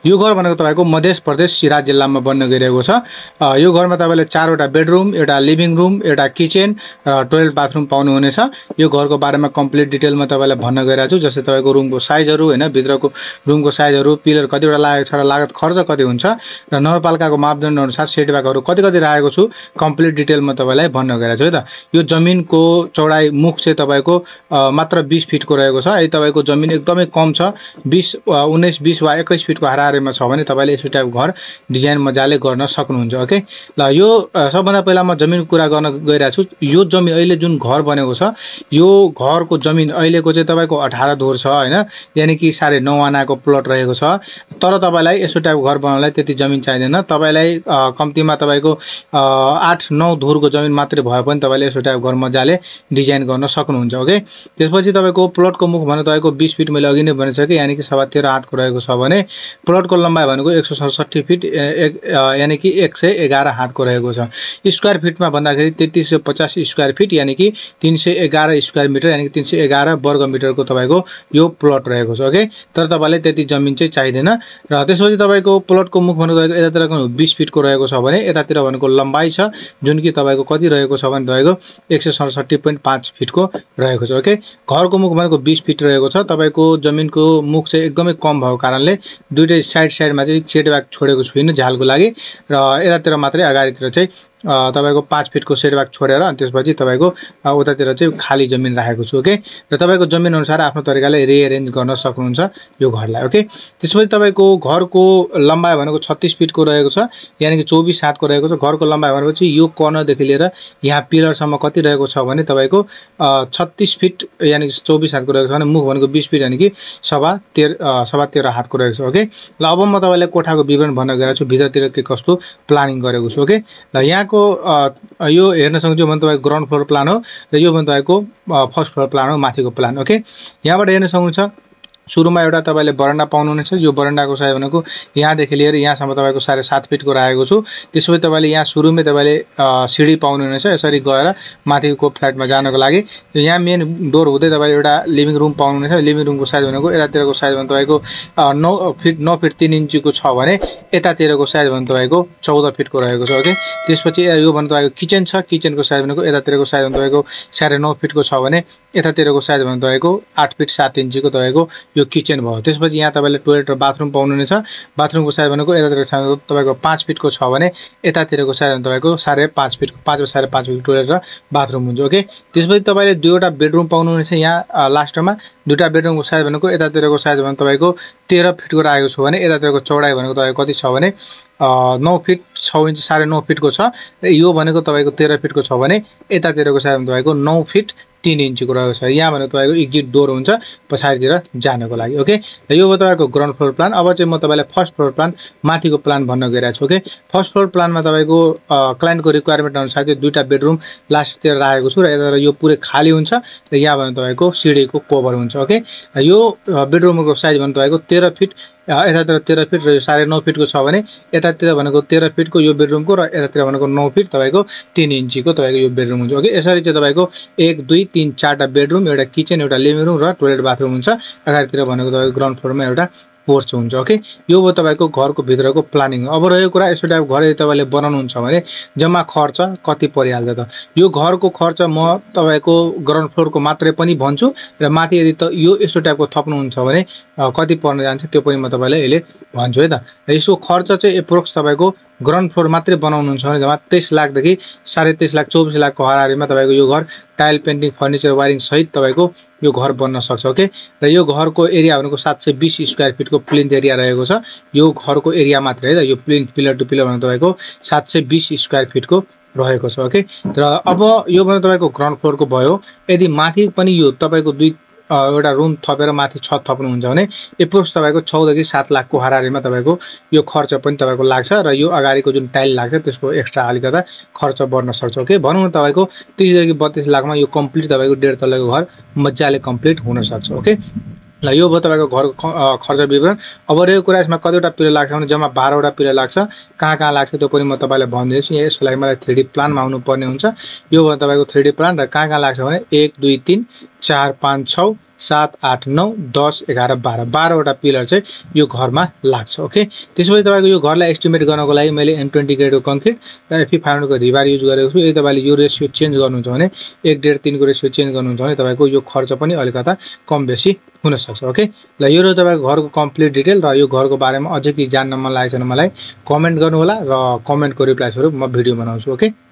यो घर भनेको तपाईको मध्य प्रदेश सिराहा जिल्लामा बन्न गइरहेको छ। यो घरमा तपाईले 4 वटा बेडरुम, एउटा लिभिङ रुम, एउटा किचन र टोयलेट बाथरुम पाउनुहुनेछ। यो घरको बारेमा कम्प्लिट डिटेलमा तपाईलाई भन्न गइरहेको छु। जस्तै तपाईको रुमको साइजहरु हैन, भित्रको रुमको साइजहरु, पिलर कतिवटा लागेको छ र लागत खर्च कति हुन्छ र नगरपालिकाको मापदण्ड अनुसार सेटब्याकहरु कति राखेको छु कम्प्लिट डिटेलमा तपाईलाई भन्न गइरहेको छु है त। यो जमिनको चौडाई मुख चाहिँ तपाईको मात्र 20 फिटको रहेको छ। यदि तपाईको जमिन एकदमै कम छ, 20 19 20 वा 21 फिटको हाराहारीमा छ भने तपाईले यसो टाइपको घर डिजाइन मजाले गर्न सक्नुहुन्छ। ओके ल, यो सबभन्दा पहिला म जमिनको कुरा गर्न गइरहेको छु। यो जमिन अहिले जुन घर बनेको छ, यो घरको जमिन अहिलेको चाहिँ तपाईको 18 धुर छ हैन, यानी कि 9.5 आनाको प्लट रहेको छ। तर तपाईलाई यसो टाइपको घर बनाउनलाई त्यति जमिन चाहिदैन। तपाईलाई कम्तीमा तपाईको 8-9 धुरको जमिन मात्रै भए पनि तपाईले यसो टाइपको घर मजाले डिजाइन गर्न सक्नुहुन्छ। ओके, त्यसपछि तपाईको प्लटको मुख भने तपाईको 20 फिट मैले अघि नै भनिसके, यानी कि 13.5 हातको रहेको छ भने प्लटको लम्बाइ भनेको 167 फिट यानी कि 111 हातको रहेको छ। स्क्वायर फिटमा भन्दाखेरि 3350 स्क्वायर फिट यानी कि 311 स्क्वायर मिटर यानी कि 311 वर्ग मिटरको तपाईको यो प्लट रहेको छ। ओके, तर तपाईलाई त्यति जमिन चाहिँ चाहिदैन। र त्यसपछि तपाईको प्लटको मुख भनेको तपाईको यतातिरको 20 फिटको रहेको छ भने यतातिर भनेको लम्बाइ छ जुन कि तपाईको कति रहेको छ भने तपाईको 167.5 फिटको रहेको छ। ओके, घरको मुख भनेको 20 फिट रहेको छ। तपाईको जमिनको मुख चाहिँ एकदमै कम भएको कारणले दुईटै साइडमा चाहिँ सेटब्याक छोडेको छुइनँ झ्यालको लागि, र यतातिर मात्रै अगाडितिर चाहिँ तपाईको 5 फिटको सेटब्याक छोडेर अनि त्यसपछि तपाईको उतातिर चाहिँ खाली जमिन राखेको छु। ओके, र तपाईको जमिन अनुसार आफ्नो तरिकाले रिअरेन्ज गर्न सक्नुहुन्छ यो घरलाई। ओके, त्यसपछि तपाईको घरको लम्बाइ भनेको 36 फिटको रहेको छ, यानी कि 24 हातको रहेको छ। घरको लम्बाइ भनेपछि यो कर्नरदेखि लिएर यहाँ पिलरसम्म कति रहेको छ भने तपाईको 36 फिट यानी कि 24 हातको रहेको छ भने मुख भनेको 20 फिट यानी कि 13.5 हातको रहेको छ। ओके, ल अब म तपाईलाई कोठाको विवरण भन्न गइरहेको छु, भित्रतिर के कस्तो प्लानिङ गरेको छु। ओके, ल यहाँको यो हेर्न सक्नुहुन्छ भने तपाईको ग्राउन्ड फ्लोर प्लान हो र यो भने तपाईको फर्स्ट फ्लोर प्लान हो, माथिको प्लान। ओके, यहाँबाट हेर्न सक्नुहुन्छ सुरुमा एउटा तपाईले बरन्डा पाउनुहुनेछ। यो बरन्डाको साइज भनेको यहाँदेखि लिएर यहाँसम्म तपाईको 7.5 फिटको राखेको छु। त्यसपछि तपाईले यहाँ सुरुमै तपाईले सिडी पाउनुहुनेछ यसरी गएर माथिको फ्ल्याटमा जानको लागि। यहाँ मेन डोर हुँदै तपाईले एउटा लिभिङ रुम पाउनुहुनेछ। लिभिङ रुमको साइज भनेको यतातिरको साइज भने तपाईको 9 फिट 3 इन्चीको छ भने यतातिरको साइज भने तपाईको 14 फिटको रहेको छ। ओके, त्यसपछि यो भने तपाईको किचन छ। किचनको साइज भनेको यतातिरको साइज भने तपाईको 9.5 फिटको छ भने यतातिरको साइज भने तपाईको 8 फिट 7 इन्चीको तपाईको यो किचन भयो। त्यसपछि यहाँ तपाईले टोयलेट र बाथरुम पाउनुहुनेछ। बाथरुमको साइज भनेको यतातिर तपाईको 5 फिटको छ भने यतातिरको साइज तपाईको 5.5 फिटको 5 वा 5.5 फिटको टोयलेट र बाथरुम हुन्छ। ओके, त्यसपछि तपाईले दुईवटा बेडरुम पाउनुहुनेछ। यहाँ लास्टमा दुईटा बेडरुमको साइज भनेको यतातिरको साइज भने तपाईको 13 फिटको राखेको छु भने यतातिरको चौडाइ भनेको तपाईको कति छ भने 9 फिट 6 इन्च 9.5 फिटको छ र यो भनेको तपाईको 13 फिटको छ भने यतातिरको साइज तपाईको 9 फिट 3 इन्चको रहेको छ। यहाँ भनेको तपाईको एक्जिट डोर हुन्छ पछाडितिर जानको लागि। ओके, र यो भयो तपाईको ग्राउन्ड फ्लोर प्लान। अब चाहिँ म तपाईलाई फर्स्ट फ्लोर प्लान माथिको प्लान भन्न गइरहेको छु। ओके, फर्स्ट फ्लोर प्लानमा तपाईको क्लाइन्टको रिक्वायरमेन्ट अनुसार चाहिँ दुईटा बेडरुम लास्टतिर राखेको छु र यता यो पुरै खाली हुन्छ र यहाँ भने तपाईको सिडीको कभर हुन्छ। ओके, यो बेडरुमको साइज भने तपाईको 13 फिट यतातिर 13 फिट र 9.5 फिटको छ भने यतातिर भनेको 13 फिटको यो बेडरुमको र यतातिर भनेको 9 फिट तपाईको 3 इन्चीको तपाईको यो बेडरुम हुन्छ। ओके, यसरी चाहिँ तपाईको 1 2 3 4टा बेडरुम, एउटा किचन, एउटा लिभिङ रुम र टोयलेट बाथरुम हुन्छ। अगाडितिर भनेको तपाईको ग्राउन्ड फ्लोरमा एउटा पोर्च हुन्छ। ओके, यो भयो तपाईको घरको भित्रको प्लानिङ। अब रहेको कुरा यसो टाइपको घर यदि तपाईले बनाउनुहुन्छ भने जम्मा खर्च कति परिहाल्छ त? यो घरको खर्च म तपाईको ग्राउन्ड फ्लोरको मात्रै पनि भन्छु र माथि यदि त यो यसो टाइपको थप्नुहुन्छ भने कति पर्न जान्छ त्यो पनि म तपाईलाई अहिले भन्छु है त। यसको खर्च चाहिँ एप्रोक्स तपाईको ग्राउन्ड फ्लोर मात्रै बनाउनुहुन्छ भने जम्मा 23 लाखदेखि 23.5 लाख 24 लाखको हाराहारीमा तपाईको यो घर टाइल पेन्टिङ फर्निचर वायरिङ सहित तपाईको यो घर बन्न सक्छ। ओके, र यो घरको एरिया भनेको 720 स्क्वायर फिटको प्लिन्थ एरिया रहेको छ। यो घरको एरिया मात्रै है त, यो प्लिन्थ पिलर टु पिलर भने तपाईको 720 स्क्वायर फिटको रहेको छ। ओके, र अब यो भने तपाईको ग्राउन्ड फ्लोरको भयो। यदि माथि पनि यो तपाईको एउटा रुम थपेर माथि छत थप्नुहुन्छ भने एप्रोक्स तपाईको 6 देखि 7 लाखको हाराहारीमा तपाईको यो खर्च पनि तपाईको लाग्छ र यो अगाडिको जुन टाइल लाग्छ त्यसको एक्स्ट्रा अलिकता खर्च बढ्न सक्छ। ओके, भनौँ न तपाईको 30 देखि 32 लाखमा यो कम्प्लिट तपाईको 1.5 तलाको घर मजाले कम्प्लिट हुन सक्छ। ओके, ल यो भयो तपाईको घरको खर्च विवरण। अब रहेको कुरा यसमा कतिवटा पिलर लाग्छ भने जम्मा 12 वटा पिलर लाग्छ। कहाँ लाग्छ त्यो पनि म तपाईलाई भन्दैछु। यसको लागि मलाई 3D प्लानमा आउनु पर्ने हुन्छ। यो भयो तपाईको 3D प्लान र कहाँ लाग्छ भने 1 2 3 4 5 6 7 8 9 10 11 12 12वटा पिलर चाहिँ यो घरमा लाग्छ ओके। त्यसपछि तपाईको यो घरलाई एस्टिमेट गर्नको लागि मैले M20 ग्रेडको कङ्क्रिट र FE 500 को रिबार युज गरेको छु। यदि तपाईले यो रेशियो चेन्ज गर्नुहुन्छ भने 1.5 3 को रेशियो चेन्ज गर्नुहुन्छ भने तपाईको यो खर्च पनि अलिकता कम बेसी हुन सक्छ ओके। ल यो र तपाईको घरको कम्प्लिट डिटेल र यो घरको बारेमा अझै के जान्न मन लागेछ भने मलाई कमेन्ट गर्नु होला र कमेन्टको रिप्लाई स्वरूप म भिडियो बनाउँछु ओके।